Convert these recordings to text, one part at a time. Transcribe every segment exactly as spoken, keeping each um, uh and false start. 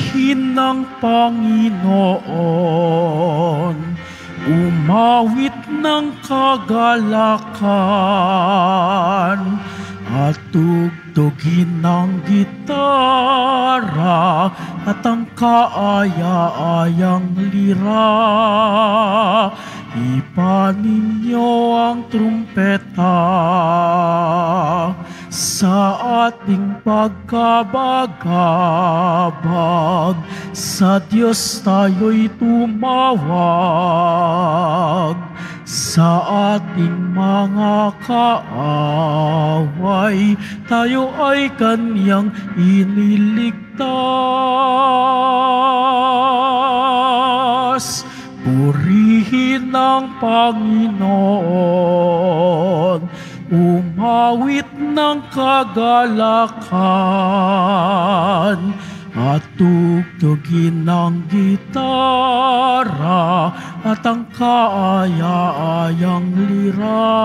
Purihin ng Panginoon, umawit ng kagalakan, at tugtugin ng gitara at ang kaaya-ayang lira. Ipanin niyo ang trumpeta sa ating pagkabagabag. Sa Diyos tayo'y tumawag, sa ating mga kaaway tayo ay Kanyang iniligtas. Purihin ang Panginoon, umawit ng kagalakan, at tugtugin ng gitara at ang kaaya-ayang lira.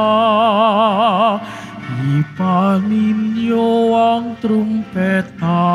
Ipanin niyo ang trumpeta.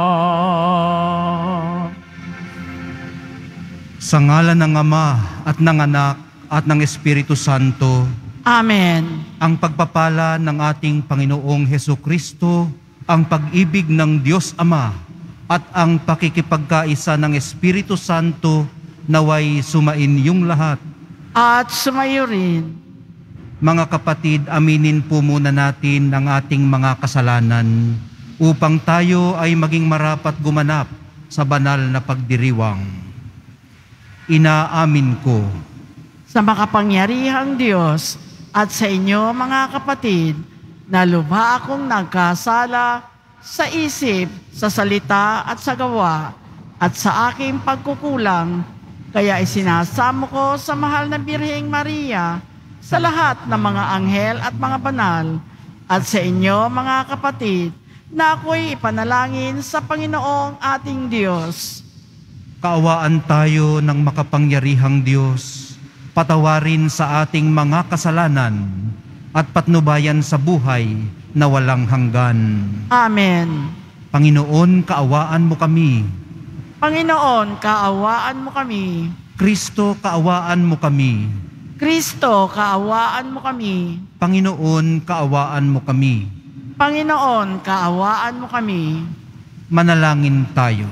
Sa ngalan ng Ama at ng Anak at ng Espiritu Santo. Amen. Ang pagpapala ng ating Panginoong Hesukristo, ang pag-ibig ng Diyos Ama, at ang pakikipagkaisa ng Espiritu Santo naway sumain yung lahat. At sumayo rin. Mga kapatid, aminin po muna natin ang ating mga kasalanan upang tayo ay maging marapat gumanap sa banal na pagdiriwang. Inaamin ko Sa makapangyarihang Diyos at sa inyo mga kapatid, na lubha akong nagkasala sa isip, sa salita at sa gawa, at sa aking pagkukulang, kaya isinasamo ko sa mahal na Birheng Maria, sa lahat ng mga anghel at mga banal, at sa inyo mga kapatid, na ako'y ipanalangin sa Panginoong ating Diyos. kaawaan tayo ng makapangyarihang Diyos, patawarin sa ating mga kasalanan, at patnubayan sa buhay na walang hanggan. Amen. Panginoon, kaawaan mo kami. Panginoon, kaawaan mo kami. Kristo, kaawaan mo kami. Kristo, kaawaan mo kami. Panginoon, kaawaan mo kami. Panginoon, kaawaan mo kami. Manalangin tayo.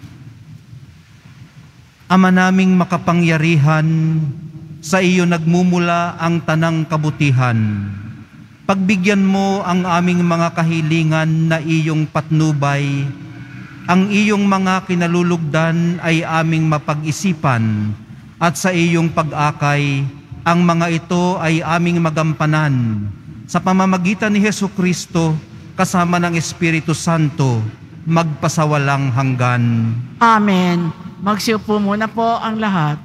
Ama naming makapangyarihan, sa iyo nagmumula ang tanang kabutihan. Pagbigyan mo ang aming mga kahilingan na iyong patnubay, ang iyong mga kinalulugdan ay aming mapag-isipan, at sa iyong pag-akay, ang mga ito ay aming magampanan. Sa pamamagitan ni Hesukristo, kasama ng Espiritu Santo, magpasawalang hanggan. Amen. Magsiupo muna po ang lahat.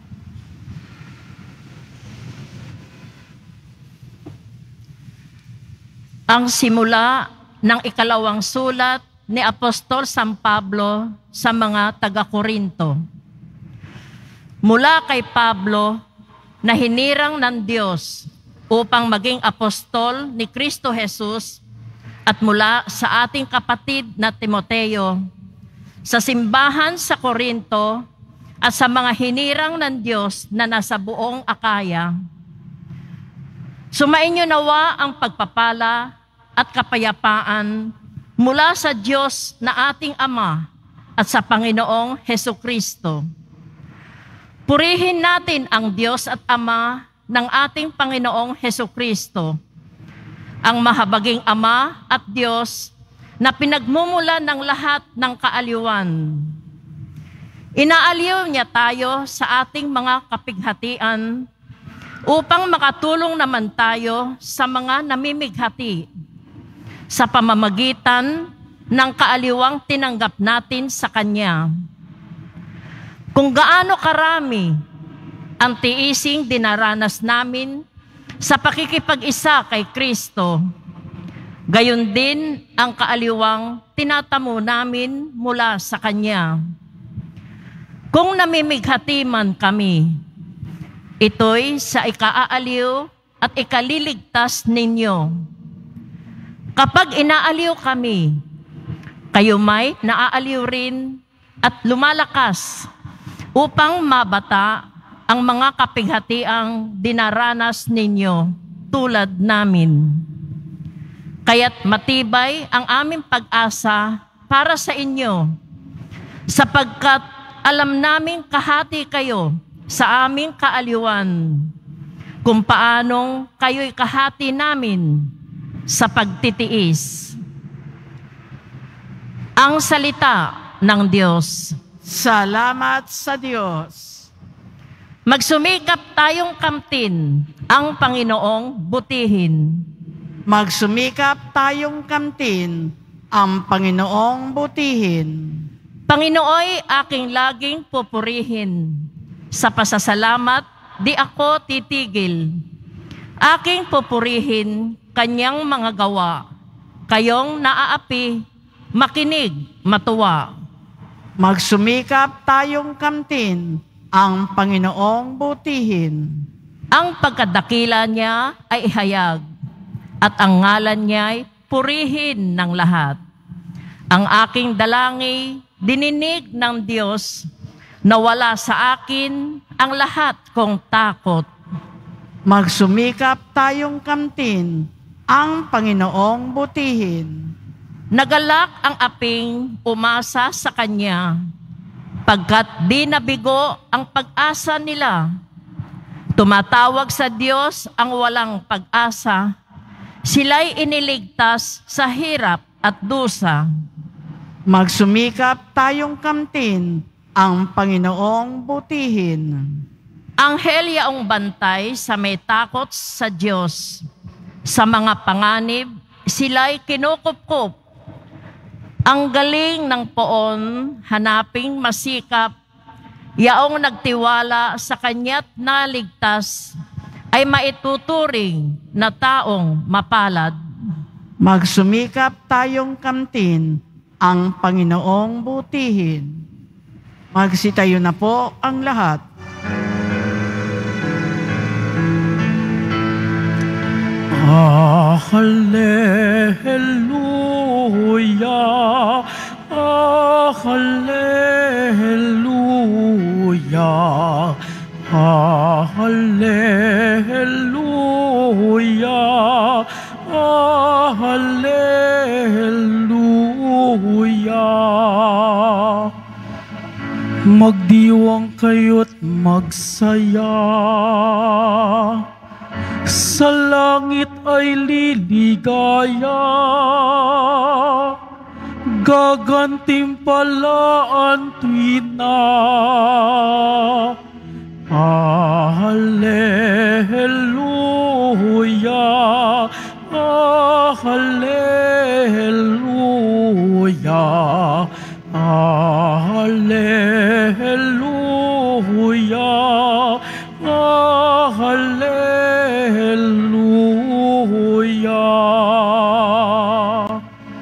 Ang simula ng ikalawang sulat ni Apostol San Pablo sa mga taga-Korinto. Mula kay Pablo na hinirang ng Diyos upang maging apostol ni Kristo Jesus, at mula sa ating kapatid na Timoteo, sa simbahan sa Korinto at sa mga hinirang ng Diyos na nasa buong Akaya. Sumainyo nawa ang pagpapala at kapayapaan mula sa Diyos na ating Ama at sa Panginoong Hesukristo. Purihin natin ang Diyos at Ama ng ating Panginoong Hesukristo, ang mahabaging Ama at Diyos na pinagmumulan ng lahat ng kaaliwan. Inaaliw niya tayo sa ating mga kapighatian upang makatulong naman tayo sa mga namimighati sa pamamagitan ng kaaliwang tinanggap natin sa Kanya. Kung gaano karami ang tiising dinaranas namin sa pakikipag-isa kay Kristo, gayon din ang kaaliwang tinatamo namin mula sa Kanya. Kung namimighati man kami, ito'y sa ikaaaliw at ikaliligtas ninyo. Kapag inaaliw kami, kayo may naaaliw rin at lumalakas upang mabata ang mga kapighatiang dinaranas ninyo tulad namin. Kaya't matibay ang aming pag-asa para sa inyo, sapagkat alam naming kahati kayo sa aming kaaliwan, kung paanong kayo'y kahati namin sa pagtitiis. Ang salita ng Diyos. Salamat sa Diyos. Magsumikap tayong kamtin ang Panginoong butihin. Magsumikap tayong kamtin ang Panginoong butihin. Panginooy aking laging pupurihin. Sa pasasalamat, di ako titigil. Aking pupurihin kanyang mga gawa. Kayong naaapi, makinig, matuwa. Magsumikap tayong kamtin ang Panginoong butihin. Ang pagkadakila niya ay ihayag, at ang ngalan niya ay purihin ng lahat. Ang aking dalangi, dininig ng Diyos, nawala sa akin ang lahat kong takot. Magsumikap tayong kamtin ang Panginoong butihin. Nagalak ang aping umasa sa Kanya, pagkat di nabigo ang pag-asa nila. Tumatawag sa Diyos ang walang pag-asa. Sila'y iniligtas sa hirap at dusa. Magsumikap tayong kamtin ang Panginoong butihin. Anghel yaong bantay sa may takot sa Diyos. Sa mga panganib, sila'y kinukupkup. Ang galing ng poon, hanaping masikap, yaong nagtiwala sa kanya't naligtas, ay maituturing na taong mapalad. Magsumikap tayong kamtin ang Panginoong butihin. Magsitayo na po ang lahat. Ah, Hallelujah, ah, Hallelujah, ah, Hallelujah, ah, Hallelujah. Magdiwang kayo't magsaya, sa langit ay liligaya, gagantimpalaan tuwina. Hallelujah, Hallelujah, Hallelujah, Hallelujah.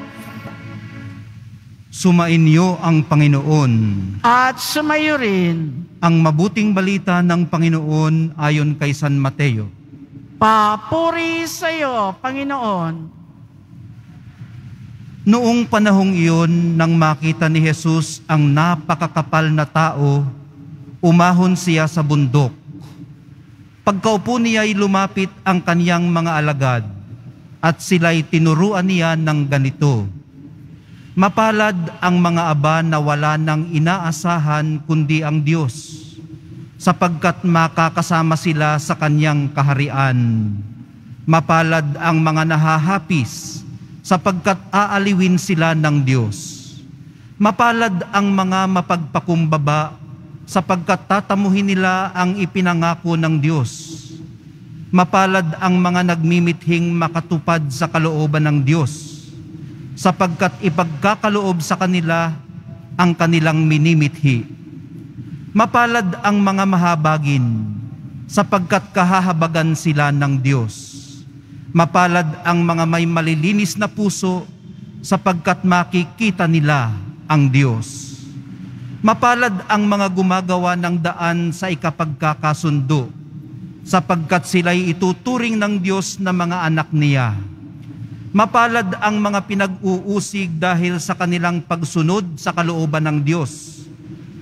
Sumainyo ang Panginoon. At sumayo rin. Ang mabuting balita ng Panginoon ayon kay San Mateo. Papuri sa iyo, Panginoon. Noong panahong iyon, nang makita ni Jesus ang napakakapal na tao, umahon siya sa bundok. Pagkaupo niya ay lumapit ang kaniyang mga alagad, at sila'y tinuruan niya ng ganito. Mapalad ang mga aba na wala nang inaasahan kundi ang Diyos, sapagkat makakasama sila sa Kanyang kaharian. Mapalad ang mga nahahapis, sapagkat aaliwin sila ng Diyos. Mapalad ang mga mapagpakumbaba, sapagkat tatamuhin nila ang ipinangako ng Diyos. Mapalad ang mga nagmimithing makatupad sa kalooban ng Diyos, sapagkat ipagkakaloob sa kanila ang kanilang minimithi. Mapalad ang mga mahabagin, sapagkat kahahabagan sila ng Diyos. Mapalad ang mga may malilinis na puso, sapagkat makikita nila ang Diyos. Mapalad ang mga gumagawa ng daan sa ikapagkakasundo, sapagkat sila'y ituturing ng Diyos na mga anak niya. Mapalad ang mga pinag-uusig dahil sa kanilang pagsunod sa kalooban ng Diyos,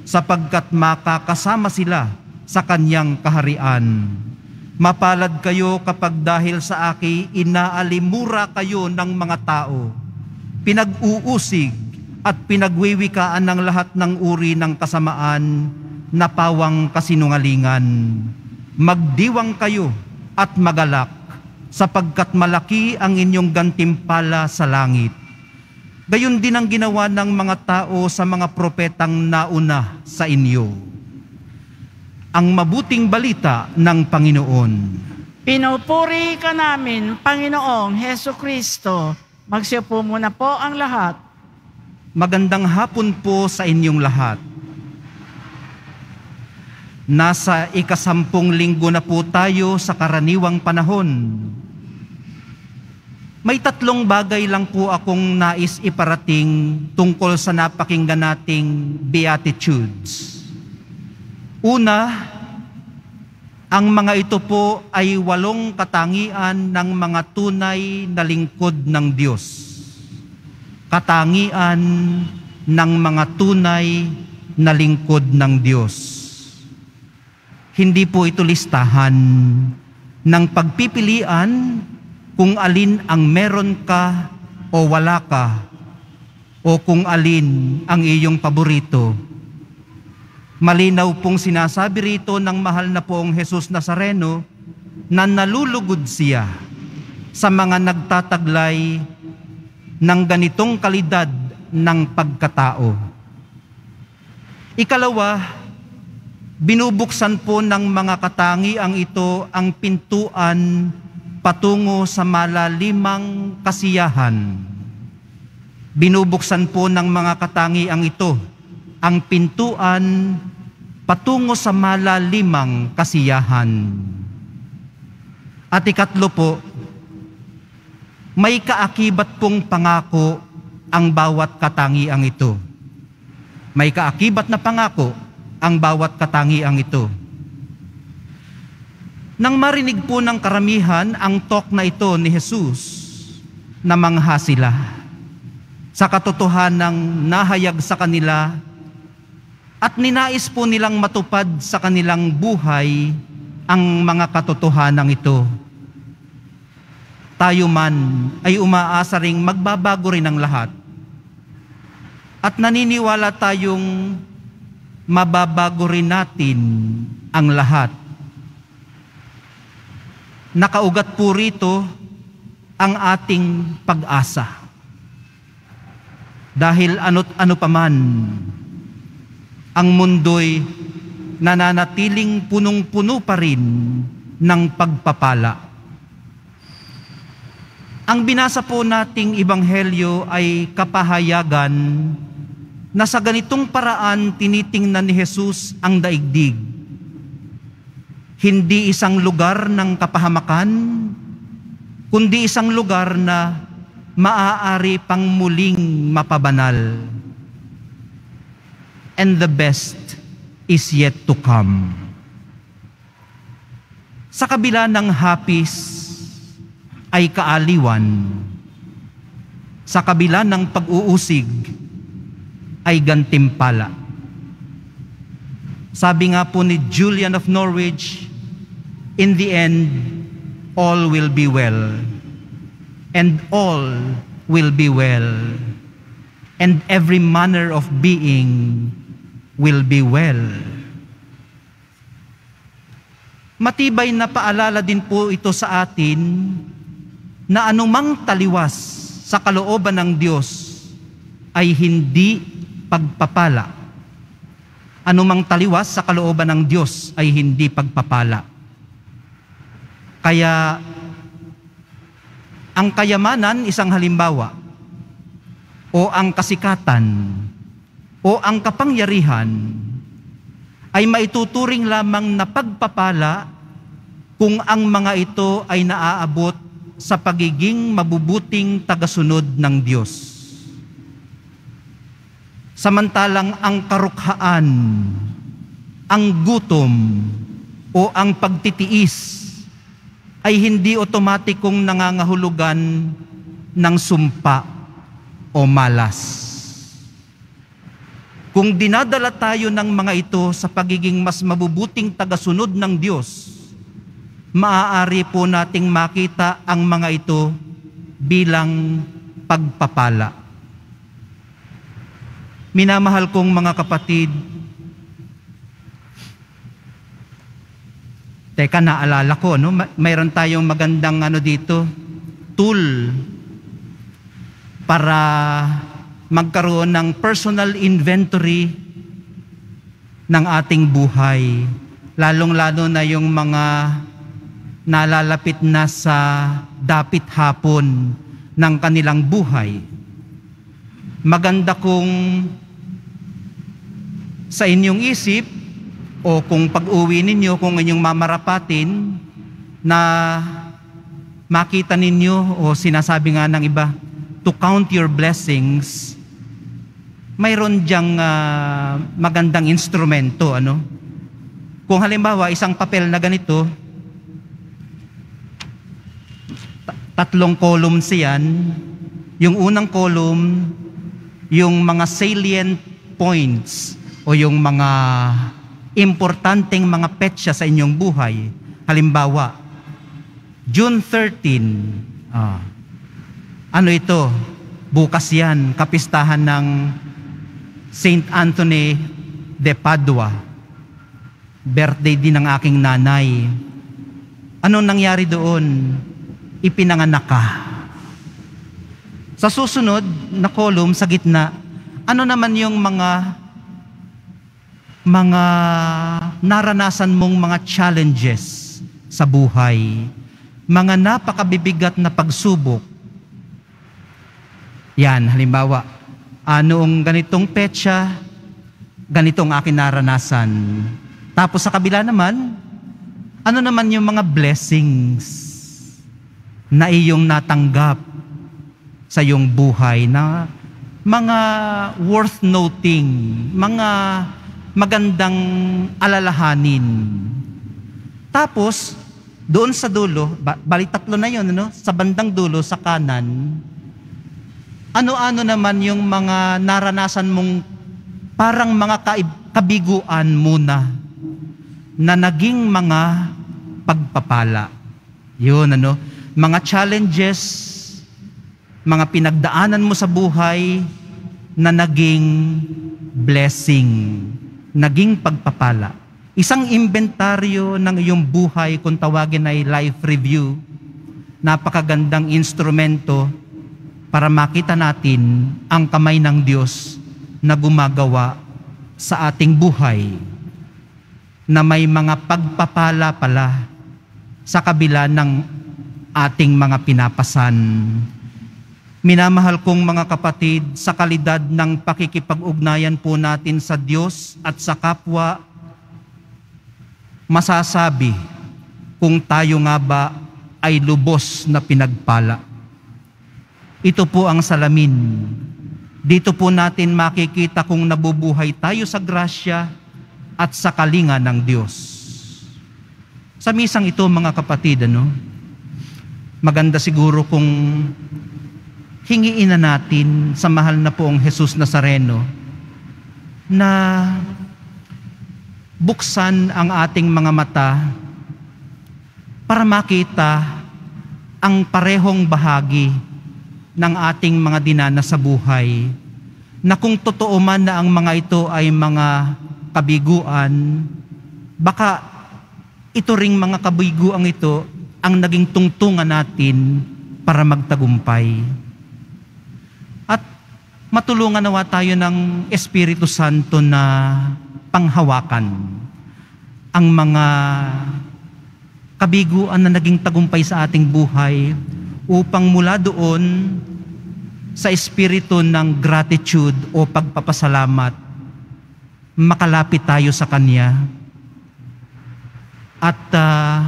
sapagkat makakasama sila sa kanyang kaharian. Mapalad kayo kapag dahil sa aki inaalimura kayo ng mga tao, pinag-uusig at pinagwiwikaan ng lahat ng uri ng kasamaan na pawang kasinungalingan. Magdiwang kayo at magalak, sapagkat malaki ang inyong gantimpala sa langit. Gayon din ang ginawa ng mga tao sa mga propetang nauna sa inyo. Ang mabuting balita ng Panginoon. Pinupuri ka namin, Panginoong Heso Kristo. Magsiupo muna po ang lahat. Magandang hapon po sa inyong lahat. Nasa ikasampung linggo na po tayo sa karaniwang panahon. May tatlong bagay lang po akong nais iparating tungkol sa napakinggan nating Beatitudes. Una, ang mga ito po ay walong katangian ng mga tunay na lingkod ng Diyos. Katangian ng mga tunay na lingkod ng Diyos. Hindi po ito listahan ng pagpipilian kung alin ang meron ka o wala ka, o kung alin ang iyong paborito. Malinaw pong sinasabi rito ng mahal na poong Jesus Nazareno na nalulugod siya sa mga nagtataglay ng ganitong kalidad ng pagkatao. Ikalawa, binubuksan po ng mga katangiang ito ang pintuan patungo sa malalimang kasiyahan. Binubuksan po ng mga katangiang ito ang pintuan patungo sa malalimang kasiyahan. At ikatlo po, may kaakibat pong pangako ang bawat katangiang ito. May kaakibat na pangako ang bawat katangiang ito. Nang marinig po ng karamihan ang talk na ito ni Jesus, namangha sila. Sa katotohanang nahayag sa kanila at ninais po nilang matupad sa kanilang buhay ang mga katotohanan ito. Tayo man ay umaasa ring magbabago rin ang lahat. At naniniwala tayong mababago rin natin ang lahat. Nakaugat po rito ang ating pag-asa. Dahil ano't ano paman, ang mundo'y nananatiling punong-puno pa rin ng pagpapala. Ang binasa po nating ebanghelyo ay kapahayagan na sa ganitong paraan tinitingnan ni Jesus ang daigdig. Hindi isang lugar ng kapahamakan, kundi isang lugar na maaari pang muling mapabanal. And the best is yet to come. Sa kabila ng hapis ay kaaliwan. Sa kabila ng pag-uusig ay gantimpala. Sabi nga po ni Julian of Norwich, in the end, all will be well. And all will be well. And every manner of being will be well. Matibay na paalala din po ito sa atin na anumang taliwas sa kalooban ng Diyos ay hindi pagpapala. Anumang taliwas sa kalooban ng Diyos ay hindi pagpapala. Kaya ang kayamanan isang halimbawa, o ang kasikatan, o ang kapangyarihan ay maituturing lamang na pagpapala kung ang mga ito ay naaabot sa pagiging mabubuting tagasunod ng Diyos. Samantalang ang karukhaan, ang gutom, o ang pagtitiis ay hindi otomatikong nangangahulugan ng sumpa o malas. Kung dinadala tayo ng mga ito sa pagiging mas mabubuting tagasunod ng Diyos, maaari po nating makita ang mga ito bilang pagpapala. Minamahal kong mga kapatid, teka, naalala ko, no? Mayroon tayong magandang ano dito, tool para magkaroon ng personal inventory ng ating buhay. Lalong-lalo na yung mga nalalapit na sa dapit hapon ng kanilang buhay. Maganda kung sa inyong isip o kung pag-uwi ninyo, kung inyong mamarapatin na makita ninyo o sinasabi nga ng iba, to count your blessings, mayroon diyang uh, magandang instrumento. Ano? Kung halimbawa, isang papel na ganito, tatlong columns yan. Yung unang column, yung mga salient points o yung mga importanteng mga petsa sa inyong buhay. Halimbawa, June thirteenth, ah, ano ito? Bukas yan, kapistahan ng Saint Anthony de Padua. Birthday din ng aking nanay. Anong nangyari doon? Ipinanganak ka. Sa susunod na column sa gitna, ano naman yung mga mga naranasan mong mga challenges sa buhay, mga napakabibigat na pagsubok. Yan, halimbawa, anoong ganitong petsa, ganitong aking naranasan. Tapos sa kabila naman, ano naman yung mga blessings na iyong natanggap sa iyong buhay na mga worth noting, mga magandang alalahanin. Tapos, doon sa dulo, bali tatlo na yun, ano? Sa bandang dulo, sa kanan, ano-ano naman yung mga naranasan mong parang mga kaib- kabiguan muna na naging mga pagpapala. Yun, ano? Mga challenges, mga pinagdaanan mo sa buhay na naging blessing, naging pagpapala. Isang inventaryo ng iyong buhay, kung tawagin ay life review, napakagandang instrumento para makita natin ang kamay ng Diyos na gumagawa sa ating buhay, na may mga pagpapala pala sa kabila ng ating mga pinapasan. Minamahal kong mga kapatid, sa kalidad ng pakikipag-ugnayan po natin sa Diyos at sa kapwa, masasabi kung tayo nga ba ay lubos na pinagpala. Ito po ang salamin. Dito po natin makikita kung nabubuhay tayo sa grasya at sa kalinga ng Diyos. Sa misang ito, mga kapatid, ano, maganda siguro kung hingiin na natin sa mahal na poong Jesus Nazareno na buksan ang ating mga mata para makita ang parehong bahagi ng ating mga dinanas sa buhay, na kung totoo man na ang mga ito ay mga kabiguan, baka ito ring mga kabiguang ito ang naging tungtungan natin para magtagumpay. At matulungan nawa tayo ng Espiritu Santo na panghawakan ang mga kabiguan na naging tagumpay sa ating buhay, upang mula doon sa espiritu ng gratitude o pagpapasalamat, makalapit tayo sa Kanya at uh,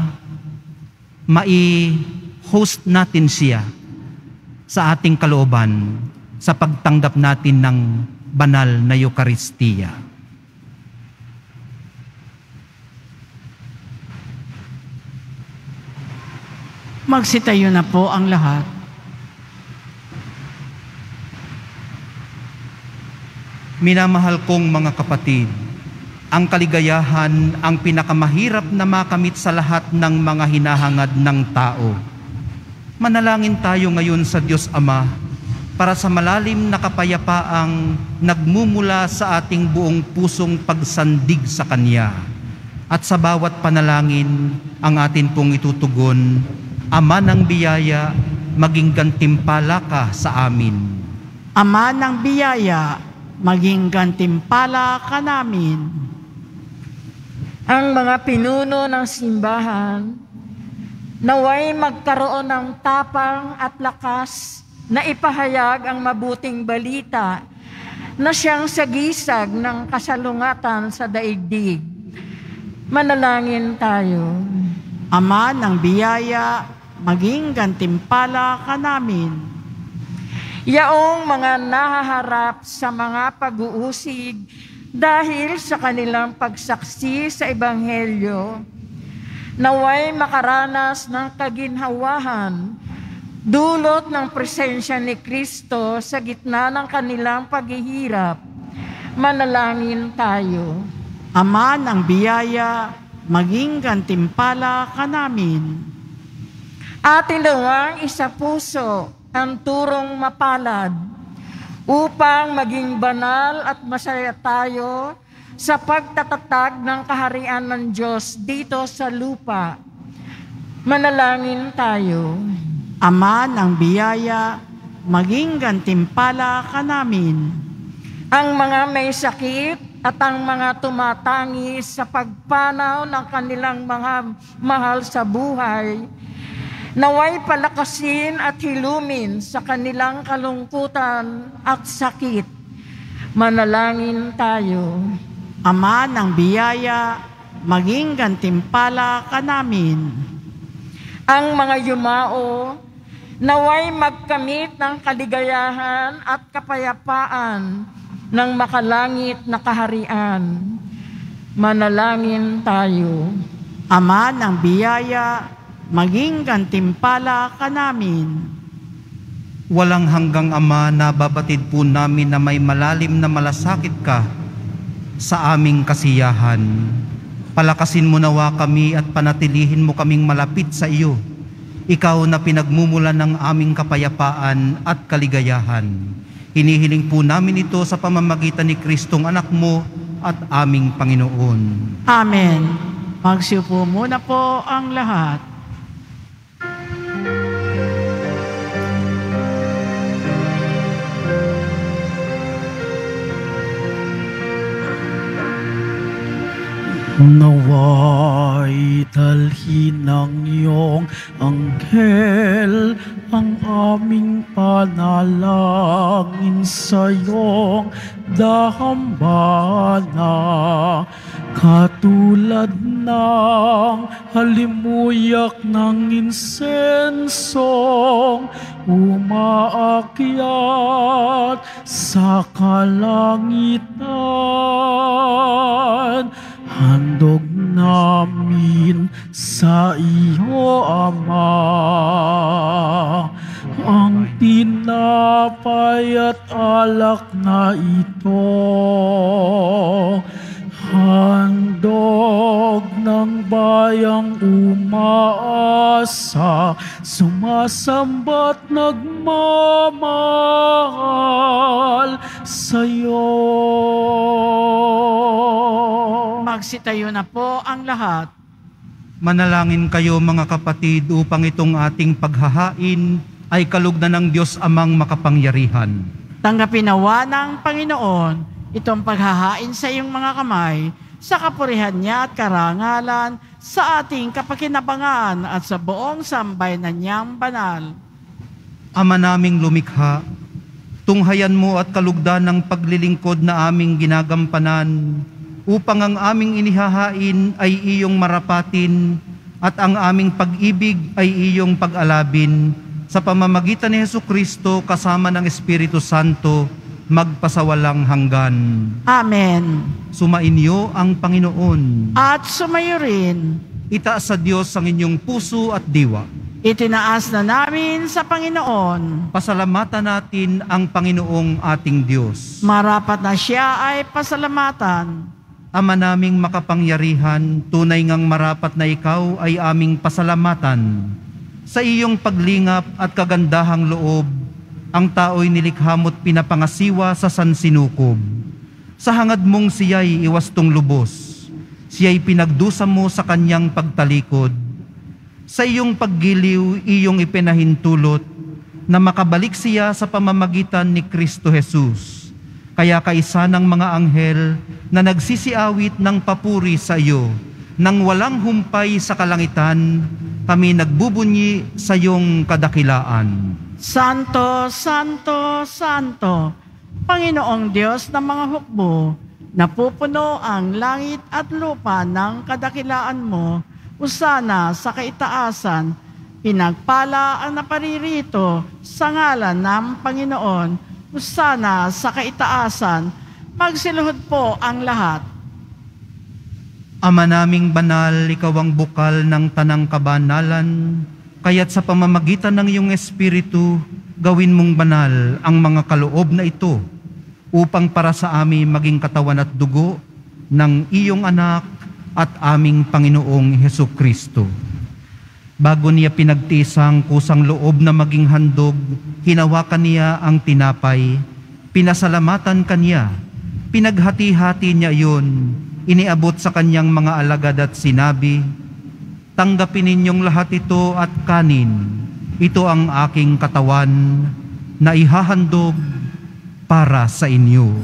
mai-host natin siya sa ating kalooban sa pagtanggap natin ng banal na Eucharistia. Magsitayo na po ang lahat. Minamahal kong mga kapatid, ang kaligayahan ang pinakamahirap na makamit sa lahat ng mga hinahangad ng tao. Manalangin tayo ngayon sa Diyos Ama para sa malalim na kapayapaang nagmumula sa ating buong pusong pagsandig sa Kanya. At sa bawat panalangin, ang atin pong itutugon, Ama ng biyaya, maging gantimpala ka sa amin. Ama ng biyaya, maging gantimpala ka namin. Ang mga pinuno ng simbahan, naway magkaroon ng tapang at lakas na ipahayag ang mabuting balita na siyang sagisag ng kasalungatan sa daigdig. Manalangin tayo. Ama ng biyaya, maging gantimpala ka namin. Yaong mga nahaharap sa mga pag-uusig dahil sa kanilang pagsaksi sa Ebanghelyo, naway makaranas ng kaginhawahan, dulot ng presensya ni Kristo sa gitna ng kanilang paghihirap. Manalangin tayo. Ama ng biyaya, maging gantimpala ka namin. Atin nawang isa puso ang turong mapalad upang maging banal at masaya tayo sa pagtatatag ng kaharian ng Diyos dito sa lupa. Manalangin tayo. Ama ng biyaya, maging gantimpala ka namin. Ang mga may sakit at ang mga tumatangis sa pagpanaw ng kanilang mga mahal sa buhay, naway palakasin at hilumin sa kanilang kalungkutan at sakit. Manalangin tayo. Ama ng biyaya, maging gantimpala ka namin. Ang mga yumao, naway magkamit ng kaligayahan at kapayapaan ng makalangit na kaharian. Manalangin tayo. Ama ng biyaya, maging gantimpala ka namin. Walang hanggang Ama, nababatid po namin na may malalim na malasakit ka sa aming kasiyahan. Palakasin mo nawa kami at panatilihin mo kaming malapit sa iyo. Ikaw na pinagmumulan ng aming kapayapaan at kaligayahan. Hinihiling po namin ito sa pamamagitan ni Kristong anak mo at aming Panginoon. Amen. Magsiupo muna po ang lahat. Naway dalhin ng iyong anghel ang aming panalangin sa iyong dambana, katulad ng halimuyak ng insensong umaakyat sa kalangitan. Handog namin sa iyo, Ama, ang tinapay at alak na ito. Handog ng bayang umaasa, sumasamba't nagmamahal sa iyo. Magsitayo na po ang lahat. Manalangin kayo mga kapatid upang itong ating paghahain ay kalugdan ng Diyos Amang makapangyarihan. Tanggapin nawa ng Panginoon itong paghahain sa iyong mga kamay sa kapurihan niya at karangalan sa ating kapakinabangan at sa buong sambayanan niyang banal. Ama naming lumikha, tunghayan mo at kalugdan ng paglilingkod na aming ginagampanan upang ang aming inihahain ay iyong marapatin at ang aming pag-ibig ay iyong pag-alabin sa pamamagitan ni Jesucristo kasama ng Espiritu Santo magpasawalang hanggan. Amen. Sumainyo ang Panginoon. At sumayo rin. Itaas sa Diyos ang inyong puso at diwa. Itinaas na namin sa Panginoon. Pasalamatan natin ang Panginoong ating Diyos. Marapat na siya ay pasalamatan. Ama naming makapangyarihan, tunay ngang marapat na ikaw ay aming pasalamatan. Sa iyong paglingap at kagandahang loob, ang tao'y nilikha mo't pinapangasiwa sa sansinukob. Sa hangad mong siya'y iwastong lubos, siya'y pinagdusa mo sa kanyang pagtalikod. Sa iyong paggiliw, iyong ipinahintulot na makabalik siya sa pamamagitan ni Kristo Jesus. Kaya kaisa ng mga anghel na nagsisiawit ng papuri sa iyo, nang walang humpay sa kalangitan, kami nagbubunyi sa iyong kadakilaan. Santo, Santo, Santo, Panginoong Diyos ng mga hukbo, napupuno ang langit at lupa ng kadakilaan mo. Usana sa kaitaasan, pinagpala ang naparirito sa ngalan ng Panginoon. Usana sa kaitaasan, magsiluhod po ang lahat. Ama naming banal, ikaw ang bukal ng tanang kabanalan, kaya't sa pamamagitan ng iyong Espiritu, gawin mong banal ang mga kaloob na ito, upang para sa amin maging katawan at dugo ng iyong anak at aming Panginoong Hesukristo. Bago niya pinagtisang kusang loob na maging handog, hinawakan niya ang tinapay, pinasalamatan kanya, pinaghati-hati niya iyon, iniabot sa kanyang mga alagad at sinabi, "Tanggapin ninyong lahat ito at kanin, ito ang aking katawan na ihahandog para sa inyo."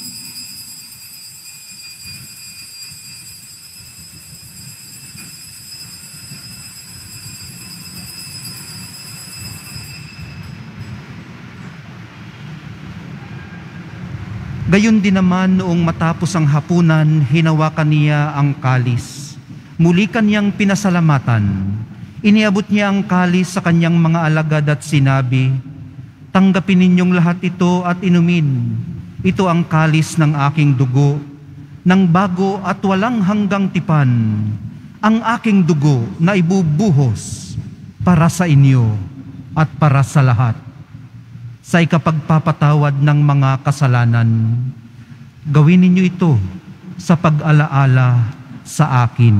Gayon din naman noong matapos ang hapunan, hinawakan niya ang kalis. Muli kanyang pinasalamatan. Iniabot niya ang kalis sa kanyang mga alagad at sinabi, "Tanggapin ninyong lahat ito at inumin. Ito ang kalis ng aking dugo, ng bago at walang hanggang tipan, ang aking dugo na ibubuhos para sa inyo at para sa lahat. Sa ikapagpapatawad ng mga kasalanan, gawin ninyo ito sa pag-alaala sa akin."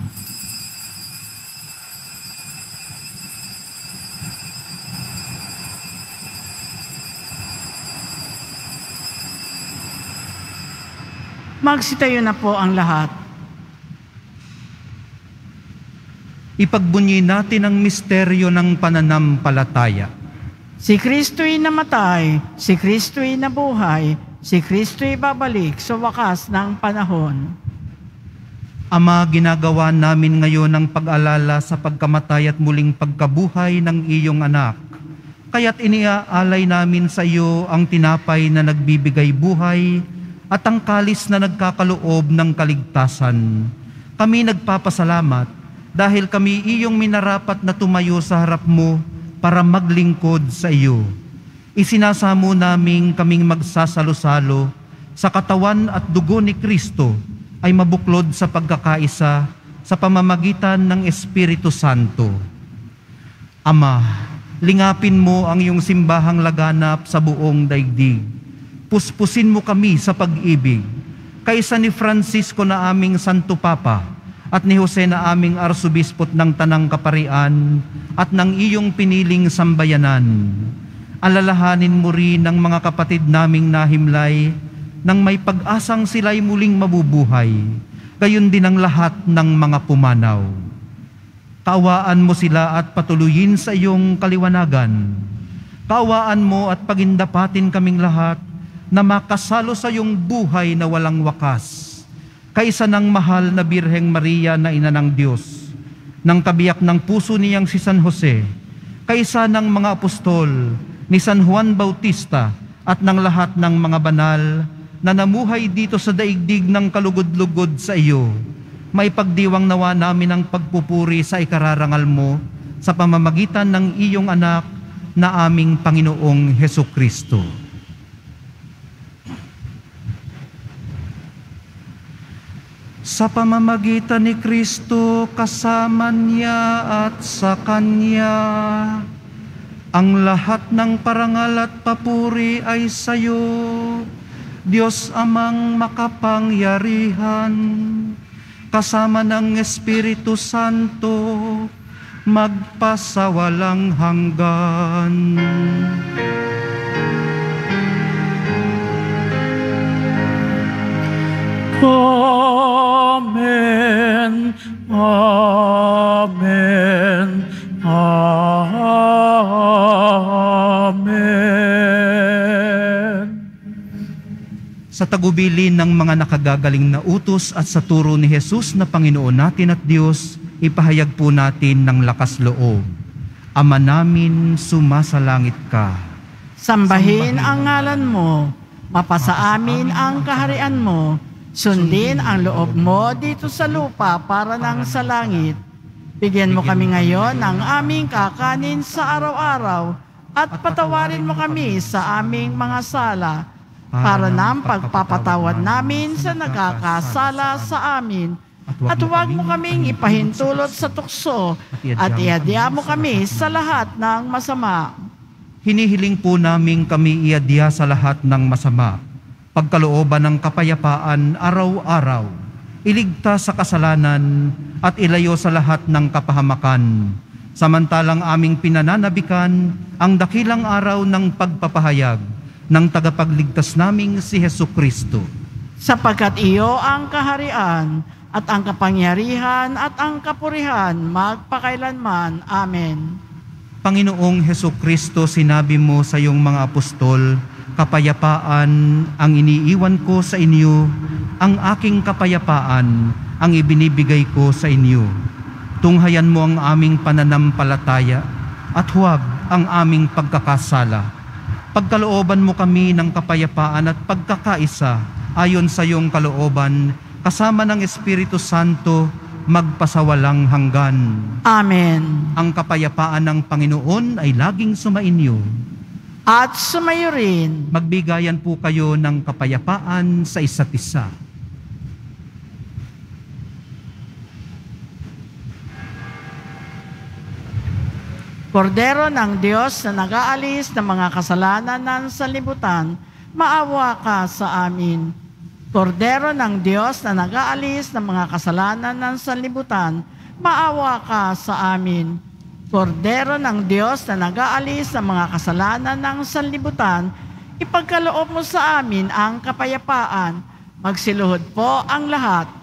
Magsitayo na po ang lahat. Ipagbunyi natin ang misteryo ng pananampalataya. Si Kristo'y namatay, si Kristo'y nabuhay, si Kristo'y babalik sa wakas ng panahon. Ama, ginagawa namin ngayon ang pag-alala sa pagkamatay at muling pagkabuhay ng iyong anak. Kaya't iniaalay namin sa iyo ang tinapay na nagbibigay buhay at ang kalis na nagkakaloob ng kaligtasan. Kami nagpapasalamat dahil kami iyong minarapat na tumayo sa harap mo para maglingkod sa iyo. Isinasamo naming kaming magsasalo-salo sa katawan at dugo ni Kristo ay mabuklod sa pagkakaisa sa pamamagitan ng Espiritu Santo. Ama, lingapin mo ang iyong simbahang laganap sa buong daigdig. Puspusin mo kami sa pag-ibig, kaysa ni Francisco na aming Santo Papa, at ni Jose na aming Arsobispot ng Tanang Kaparian at ng iyong piniling sambayanan. Alalahanin mo rin ng mga kapatid naming nahimlay nang may pag-asang sila'y muling mabubuhay, gayon din ang lahat ng mga pumanaw. Kaawaan mo sila at patuloyin sa iyong kaliwanagan. Kaawaan mo at pagindapatin kaming lahat na makasalo sa iyong buhay na walang wakas, kaysa ng mahal na Birheng Maria na ina ng Diyos, ng kabiyak ng puso niyang si San Jose, kaysa ng mga apostol, ni San Juan Bautista, at ng lahat ng mga banal na namuhay dito sa daigdig ng kalugod-lugod sa iyo. May pagdiwang nawa namin ang pagpupuri sa ikararangal mo sa pamamagitan ng iyong anak na aming Panginoong Hesukristo. Sa pamamagitan ni Kristo, kasama niya at sa Kanya, ang lahat ng parangal at papuri ay sa iyo, Diyos Amang makapangyarihan, kasama ng Espiritu Santo, magpasawalang hanggan. Amen. Amen. Amen. Sa tagubilin ng mga nakagagaling na utos at sa turo ni Jesus na Panginoon natin at Diyos, ipahayag po natin ng lakas loob. Ama namin, sumasalangit ka. Sambahin ang ngalan mo, mapasa amin ang kaharian mo, sundin ang loob mo dito sa lupa para nang sa langit. Bigyan mo kami ngayon ng aming kakanin sa araw-araw at patawarin mo kami sa aming mga sala para nang pagpapatawad namin sa nagkakasala sa amin. At huwag mo kaming ipahintulot sa tukso at iadya mo kami sa lahat ng masama. Hinihiling po namin kami iadya sa lahat ng masama, pagkalooban ng kapayapaan araw-araw, iligtas sa kasalanan at ilayo sa lahat ng kapahamakan, samantalang aming pinananabikan ang dakilang araw ng pagpapahayag ng tagapagligtas naming si Hesukristo. Sapagkat iyo ang kaharian at ang kapangyarihan at ang kapurihan magpakailanman. Amen. Panginoong Hesukristo, sinabi mo sa iyong mga apostol, kapayapaan ang iniiwan ko sa inyo, ang aking kapayapaan ang ibinibigay ko sa inyo. Tunghayan mo ang aming pananampalataya at huwag ang aming pagkakasala. Pagkalooban mo kami ng kapayapaan at pagkakaisa ayon sa iyong kalooban, kasama ng Espiritu Santo, magpasawalang hanggan. Amen. Ang kapayapaan ng Panginoon ay laging sumainyo. At sumayo rin. Magbigayan po kayo ng kapayapaan sa isa't isa. Kordero ng Diyos na nag-aalis ng mga kasalanan ng sanlibutan, maawa ka sa amin. Kordero ng Diyos na nag-aalis ng mga kasalanan ng sanlibutan, maawa ka sa amin. Kordero ng Diyos na nag-aalis ng mga kasalanan ng sanlibutan, ipagkaloob mo sa amin ang kapayapaan. Magsiluhod po ang lahat.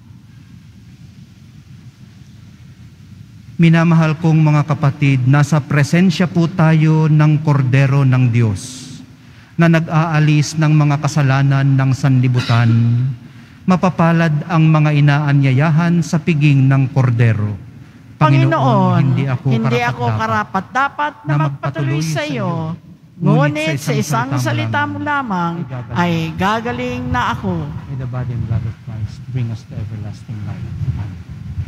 Minamahal kong mga kapatid, nasa presensya po tayo ng Kordero ng Diyos na nag-aalis ng mga kasalanan ng sanlibutan. Mapapalad ang mga inaanyayahan sa piging ng Kordero. Panginoon, Panginoon hindi ako hindi ako karapat-dapat na magpatuloy sa iyo, ngunit sa isang salita mo lamang ay gagaling na ako. May the body and blood of Christ bring us to everlasting life. Amen.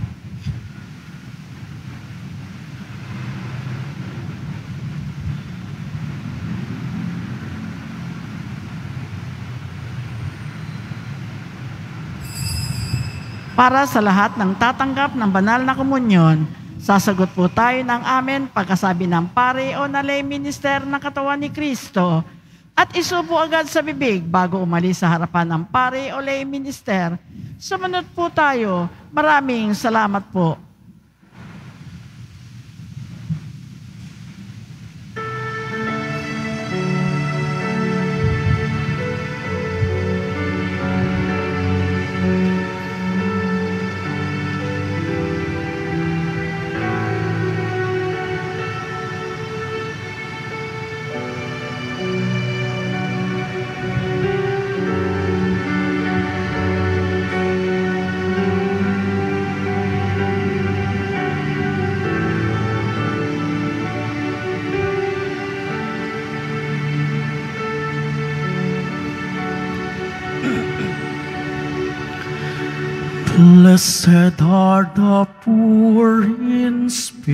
Para sa lahat ng tatanggap ng banal na komunyon, sasagot po tayo ng amen pagkasabi ng pare o na lay minister ng katawan ni Kristo at isupo agad sa bibig bago umalis sa harapan ng pare o lay minister. Sumunod po tayo. Maraming salamat po. Blessed are the poor in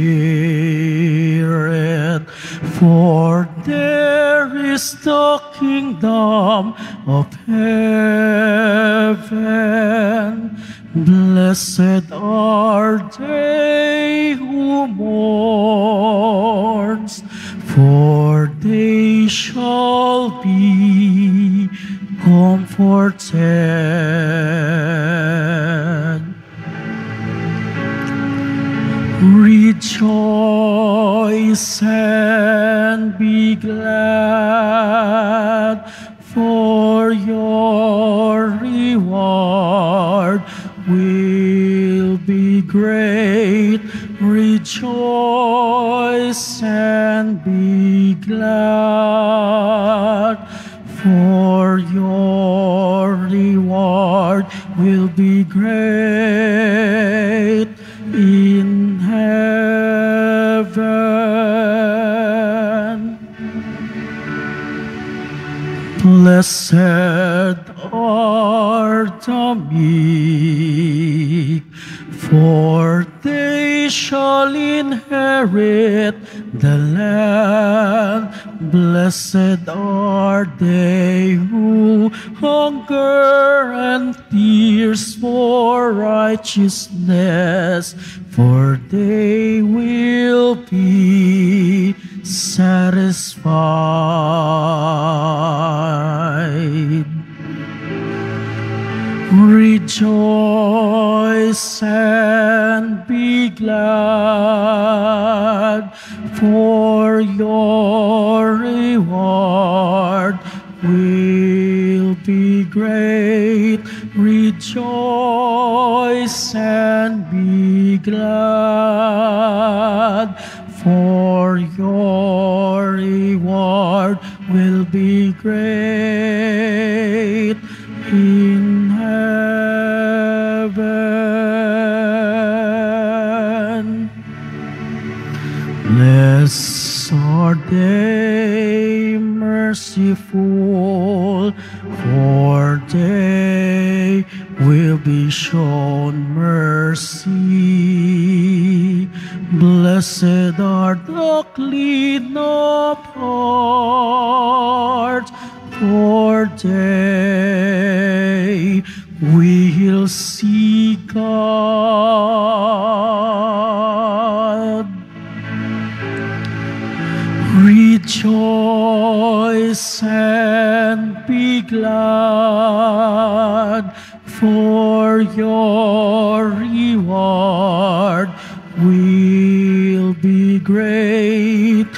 spirit, for there is the kingdom of heaven. Blessed are they who mourns, for they shall be comforted. Rejoice and be glad, for your reward will be great. Rejoice and be glad, for your reward will be great in heaven. Blessed are the meek, for they shall inherit the land. Blessed are they who hunger and thirst for righteousness, for they will be satisfied. Rejoice and be glad, for your reward will be great. Rejoice and be glad, for your reward will be great in heaven. Blessed are they merciful, for they will be shown mercy. Blessed are the clean of heart, for they will see God. Rejoice and be glad, for your reward will be great.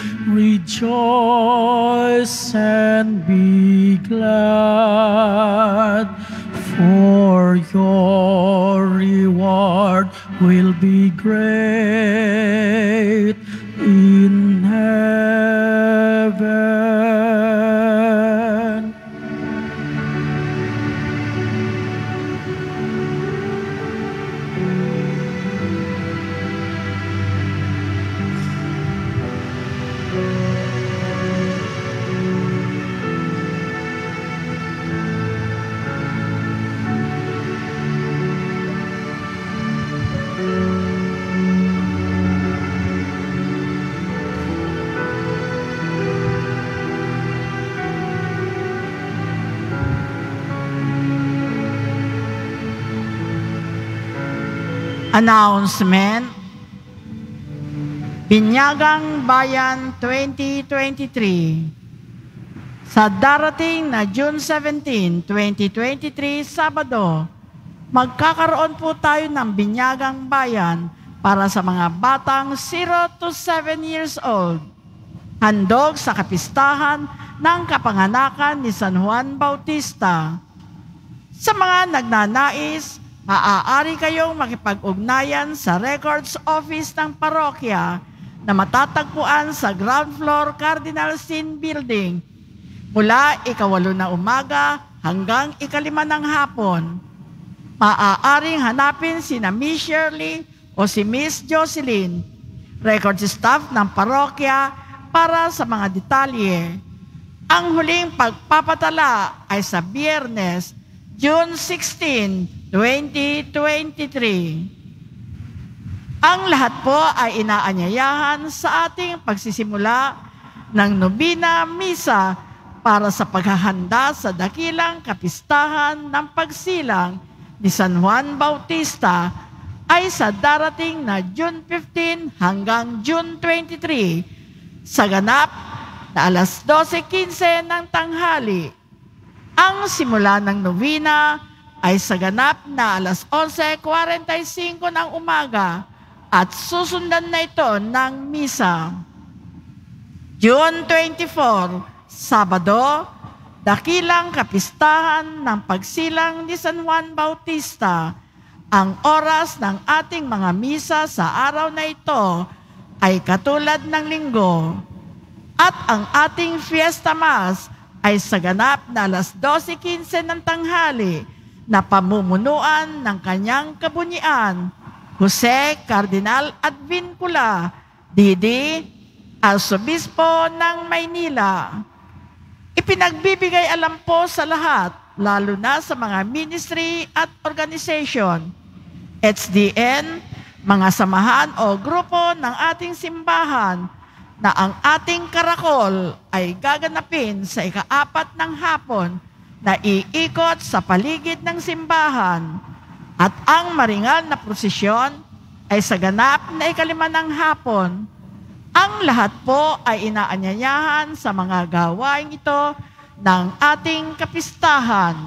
Rejoice and be glad, for your reward will be great in heaven. Announcement. Binyagang Bayan twenty twenty-three. Sa darating na June seventeenth, twenty twenty-three, Sabado, magkakaroon po tayo ng Binyagang Bayan para sa mga batang zero to seven years old. Handog sa kapistahan ng kapanganakan ni San Juan Bautista. Sa mga nagnanais, maaari kayong makipag-ugnayan sa Records Office ng parokya na matatagpuan sa ground floor Cardinal Sin Building mula ikawalo na umaga hanggang ikalima ng hapon. Maaaring hanapin si na Miss Shirley o si Miss Jocelyn, record staff ng parokya para sa mga detalye. Ang huling pagpapatala ay sa Biyernes, June sixteenth, twenty twenty-three. Ang lahat po ay inaanyayahan sa ating pagsisimula ng Nobina Misa para sa paghahanda sa dakilang kapistahan ng pagsilang ni San Juan Bautista ay sa darating na June fifteen hanggang June twenty-three sa ganap na alas dose quince ng tanghali. Ang simula ng novena ay sa ganap na alas onse kuwarenta y singko ng umaga at susundan na ito ng misa. June twenty-four, Sabado, dakilang kapistahan ng pagsilang ni San Juan Bautista. Ang oras ng ating mga misa sa araw na ito ay katulad ng linggo. At ang ating Fiesta Mass ay sa ganap na alas dose quince ng tanghali na pamumunuan ng kanyang kabunyian, Jose Cardinal Advincula, D D, Arsobispo ng Maynila. Ipinagbibigay alam po sa lahat, lalo na sa mga ministry at organization, H D N, mga samahan o grupo ng ating simbahan, na ang ating karakol ay gaganapin sa ikaapat ng hapon na iikot sa paligid ng simbahan at ang maringal na prosesyon ay sa ganap na ikalima ng hapon. Ang lahat po ay inaanyayahan sa mga gawain ito ng ating kapistahan.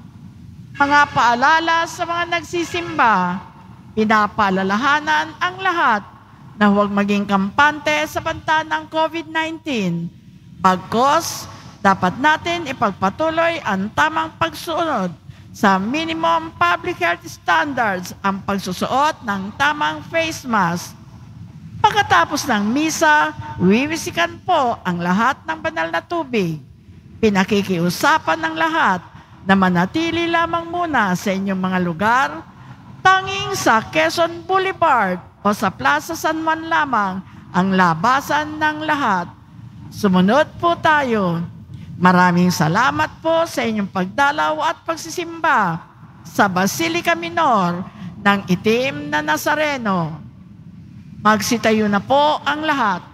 Mga paalala sa mga nagsisimba, pinapaalalahanan ang lahat na huwag maging kampante sa banta ng COVID nineteen. Bagkus, dapat natin ipagpatuloy ang tamang pagsunod sa minimum public health standards, ang pagsusuot ng tamang face mask. Pagkatapos ng misa, wiwisikan po ang lahat ng banal na tubig. Pinakikiusapan ng lahat na manatili lamang muna sa inyong mga lugar, tanging sa Quezon Boulevard o sa Plaza San Juan lamang ang labasan ng lahat. Sumunod po tayo. Maraming salamat po sa inyong pagdalaw at pagsisimba sa Basilica Minor ng Itim na Nazareno. Magsitayo na po ang lahat.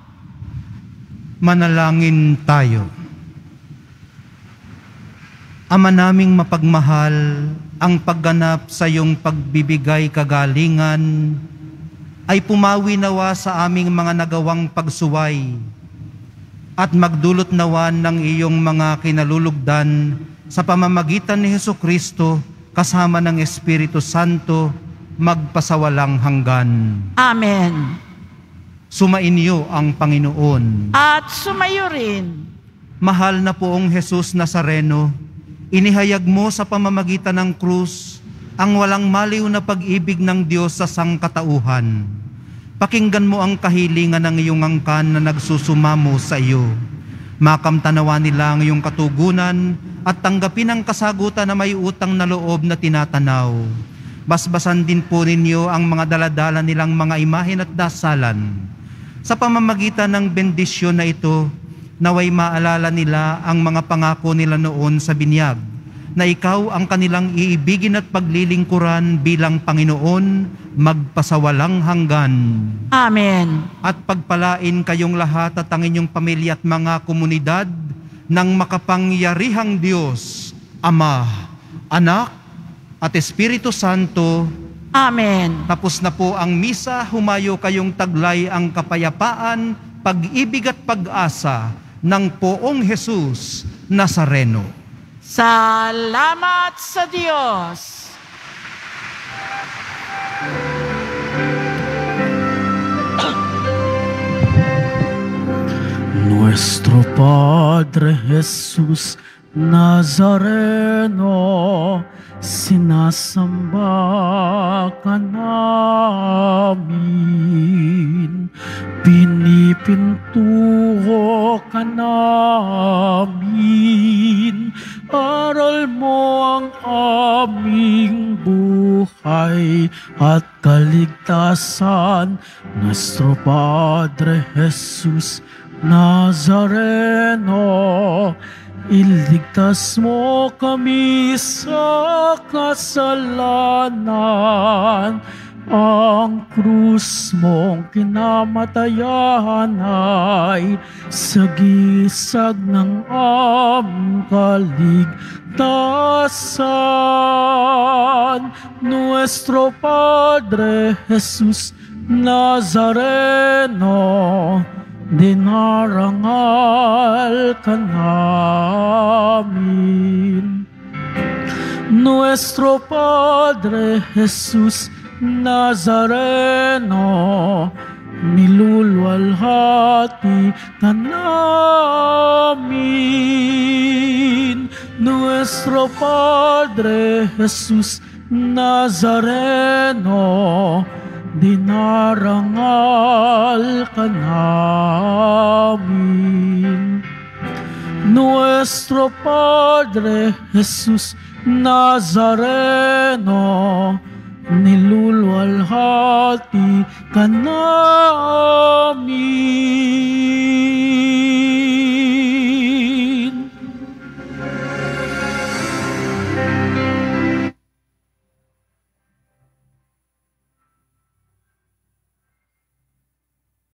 Manalangin tayo. Ama naming mapagmahal, ang pagganap sa iyong pagbibigay kagalingan ay pumawi nawa sa aming mga nagawang pagsuway at magdulot nawa ng iyong mga kinalulugdan sa pamamagitan ni Hesukristo kasama ng Espiritu Santo magpasawalang hanggan. Amen. Sumainyo ang Panginoon. At sumayo rin. Mahal na poong Jesus Nazareno, inihayag mo sa pamamagitan ng krus ang walang maliw na pag-ibig ng Diyos sa sangkatauhan. Pakinggan mo ang kahilingan ng iyong angkan na nagsusumamo sa iyo. Makamtanawa nila ang iyong katugunan at tanggapin ang kasagutan na may utang na loob na tinatanaw. Basbasan din po ninyo ang mga daladala nilang mga imahen at dasalan. Sa pamamagitan ng bendisyon na ito, naway maalala nila ang mga pangako nila noon sa binyag, na ikaw ang kanilang iibigin at paglilingkuran bilang Panginoon magpasawalang hanggan. Amen. At pagpalain kayong lahat at ang inyong pamilya at mga komunidad ng makapangyarihang Diyos, Ama, Anak, at Espiritu Santo. Amen. Tapos na po ang misa, humayo kayong taglay ang kapayapaan, pag-ibig at pag-asa ng poong Jesus Nazareno. Salamat sa Diyos. Nuestro Padre Jesus Nazareno, sinasamba ka namin, pinipintuho ka namin, aral mo ang aming buhay at kaligtasan. Nuestro Padre Jesus Nazareno, iligtas mo kami sa kasalanan, Ang krus mong kinamatayan ay sagisag ng aming kaligtasan. Nuestro Padre Jesus Nazareno, dinarangal ka namin. Nuestro Padre Jesus Nazareno, nilulwalhati ka namin. Nuestro Padre Jesus Nazareno, dinarangal ka namin. Nuestro Padre Jesus Nazareno, nilulwalhati ka namin.